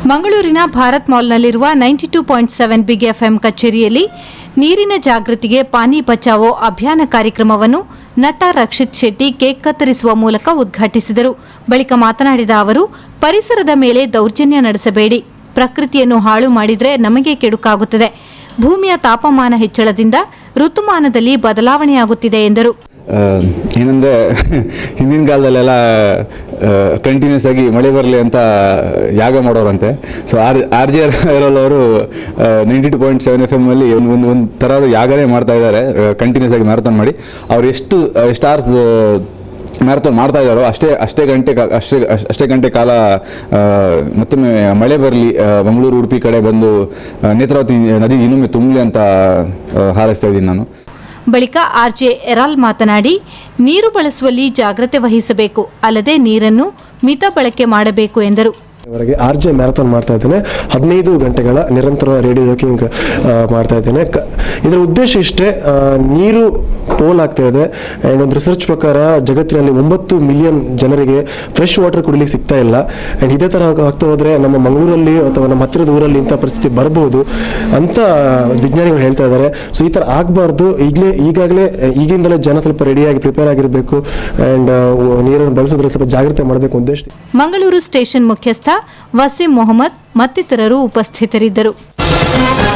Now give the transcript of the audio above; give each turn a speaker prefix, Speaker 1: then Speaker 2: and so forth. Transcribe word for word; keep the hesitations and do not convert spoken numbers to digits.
Speaker 1: ಮಂಗಳೂರಿನ ಭಾರತ್ ಮಾಲ್ನಲ್ಲಿರುವ ninety two point seven big FM ಕಚೇರಿಯಲ್ಲಿ ನೀರಿನ ಜಾಗೃತಿಗೆ ಪಾನಿ ಬಚಾವೋ ಅಭಿಯಾನ ಕಾರ್ಯಕ್ರಮವನ್ನು ನಟ ರಕ್ಷಿತ್ ಶೆಟ್ಟಿ ಕೇಕ್ ಕತ್ತರಿಸುವ ಮೂಲಕ ಉದ್ಘಾಟಿಸಿದರು. ಬಳಿಕ ಮಾತನಾಡಿದ ಅವರು, ಪರಿಸರದ ಮೇಲೆ ದೌರ್ಜನ್ಯ ನಡೆಸಬೇಡಿ, ಪ್ರಕೃತಿಯನ್ನು ಹಾಳು ಮಾಡಿದರೆ ನಮಗೆ ಕೆಡುಕಾಗುತ್ತದೆ. ಭೂಮಿಯ ತಾಪಮಾನ ಹೆಚ್ಚಳದಿಂದ ಋತುಮಾನದಲ್ಲಿ ಬದಲಾವಣೆಯಾಗುತ್ತಿದೆ ಎಂದರು.
Speaker 2: ಏನಂದರೆ ಹಿಂದಿನ ಕಾಲದಲ್ಲೆಲ್ಲ ಕಂಟಿನ್ಯೂಸ್ ಆಗಿ ಮಳೆ ಬರಲಿ ಅಂತ ಯಾಗ ಮಾಡೋರಂತೆ. So R R J Errol ಅವರು ninety two point seven F M ಅಲ್ಲಿ ಒಂದು ಒಂದು ಒಂದು ಥರದ ಯಾಗನೇ ಮಾಡ್ತಾ ಇದ್ದಾರೆ, ಕಂಟಿನ್ಯೂಸ್ ಆಗಿ ಮ್ಯಾರಥಾನ್ ಮಾಡಿ. ಅವ್ರು ಎಷ್ಟು ಎಷ್ಟು ಅವರ್ಸ್ ಮ್ಯಾರಥಾನ್ ಮಾಡ್ತಾ ಇದ್ದಾರೋ ಅಷ್ಟೇ ಅಷ್ಟೇ ಗಂಟೆ ಅಷ್ಟೇ ಅಷ್ಟೇ ಗಂಟೆ ಕಾಲ ಮತ್ತೊಮ್ಮೆ ಮಳೆ ಬರಲಿ, ಮಂಗಳೂರು ಉಡುಪಿ ಕಡೆ ಬಂದು ನೇತ್ರಾವತಿ ನದಿ ಇನ್ನೊಮ್ಮೆ ತುಂಬಲಿ ಅಂತ ಹಾರೈಸ್ತಾ ಇದ್ದೀನಿ ನಾನು.
Speaker 1: ಬಳಿಕ ಆರ್ಜೆ ಎರಾಲ್ ಮಾತನಾಡಿ, ನೀರು ಬಳಸುವಲ್ಲಿ ಜಾಗ್ರತೆ ವಹಿಸಬೇಕು, ಅಲ್ಲದೆ ನೀರನ್ನು ಮಿತ ಬಳಕೆ ಮಾಡಬೇಕು ಎಂದರು.
Speaker 3: ಆರ್ ಜೆ ಮ್ಯಾರಥಾನ್ ಮಾಡ್ತಾ ಇದ್ದೇನೆ. ಹದಿನೈದು ಗಂಟೆಗಳ ನಿರಂತರ ರೇಡಿಯೋ ವಾಕಿಂಗ್ ಮಾಡ್ತಾ ಇದ್ದೇನೆ. ಇದರ ಉದ್ದೇಶ ಇಷ್ಟೇ, ನೀರು ಪೋಲ್ ಆಗ್ತಾ ಇದೆ ಆ್ಯಂಡ್ ಒಂದು ರಿಸರ್ಚ್ ಪ್ರಕಾರ ಜಗತ್ತಿನಲ್ಲಿ ಒಂಬತ್ತು ಮಿಲಿಯನ್ ಜನರಿಗೆ ಫ್ರೆಶ್ ವಾಟರ್ ಕುಡಿಲಿಕ್ಕೆ ಸಿಗ್ತಾ ಇಲ್ಲ. ಆ್ಯಂಡ್ ಇದೇ ಥರ ಆಗ್ತಾ ಹೋದರೆ ನಮ್ಮ ಮಂಗಳೂರಲ್ಲಿ ಅಥವಾ ನಮ್ಮ ಹತ್ತಿರದ ಊರಲ್ಲಿ ಇಂಥ ಪರಿಸ್ಥಿತಿ ಬರಬಹುದು ಅಂತ ವಿಜ್ಞಾನಿಗಳು ಹೇಳ್ತಾ ಇದ್ದಾರೆ. ಸೊ ಈ ಥರ ಆಗಬಾರ್ದು. ಈಗಲೇ ಈಗಾಗಲೇ ಈಗಿಂದಲೇ ಜನ ಸ್ವಲ್ಪ ರೆಡಿಯಾಗಿ ಪ್ರಿಪೇರ್ ಆಗಿರಬೇಕು ಆ್ಯಂಡ್ ನೀರನ್ನು ಬಳಸೋದ್ರೆ ಸ್ವಲ್ಪ ಜಾಗ್ರತೆ ಮಾಡಬೇಕು ಉದ್ದೇಶ.
Speaker 1: ಮಂಗಳೂರು ಸ್ಟೇಷನ್ ಮುಖ್ಯಸ್ಥ ವಸೀಂ ಮೊಹಮ್ಮದ್ ಮತ್ತಿತರರು ಉಪಸ್ಥಿತರಿದ್ದರು.